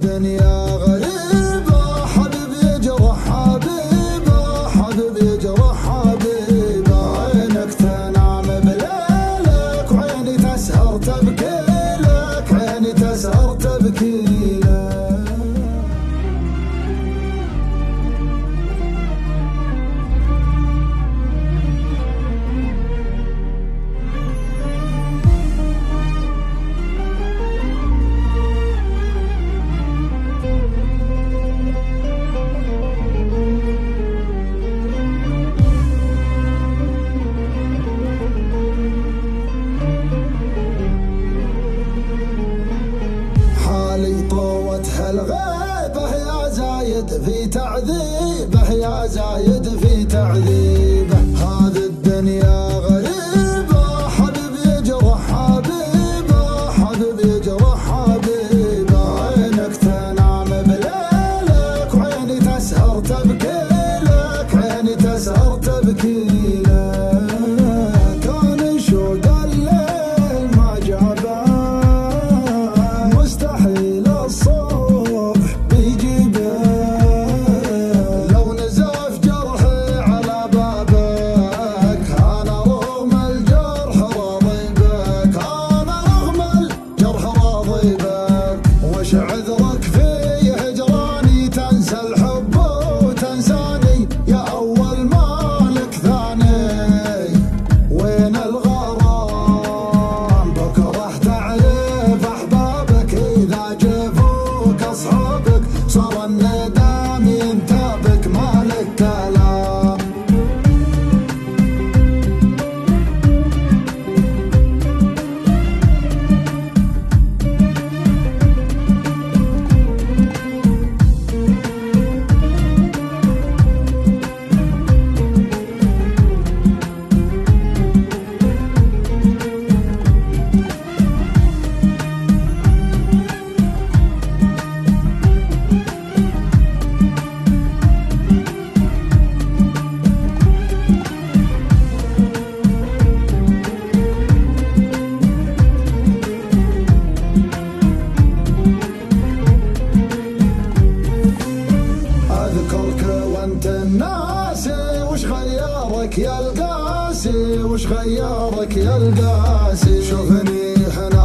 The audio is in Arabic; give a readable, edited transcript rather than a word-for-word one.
الدنيا غريبة، حبيبي يجرح حبيبه، حبيبي يجرح حبيبه. عينك تنام بليلك وعيني تسهر تبكي لك، عيني تسهر تبكي لك. الغيبة يا زايد في تعذيبه، يا زايد في تعذيبه. هذه الدنيا غريبة، حبيبي يجرح حبيبه، حبيبي يجرح حبيبه. عينك تنام بليلك وعيني تسهر تبكي لك، عيني تسهر تبكي لك. كان شوق الليل ما جابه، مستحيل الصبح بيجيبه. لو نزف جرحي على بابك انا رغم الجرح راضي بك، انا رغم الجرح راضي بك. وش عذرك في هجراني تنسى الحب وتنساني يا اول مالك ثاني؟ وين الغرام بكره تعرف احبابك، اذا جفوك اصحابك صار الندم ينتابك مالك كلام. اذكرك وانت الناسي، وش غيرك يا القاسي، وش غيرك يا القاسي. شوفني هنا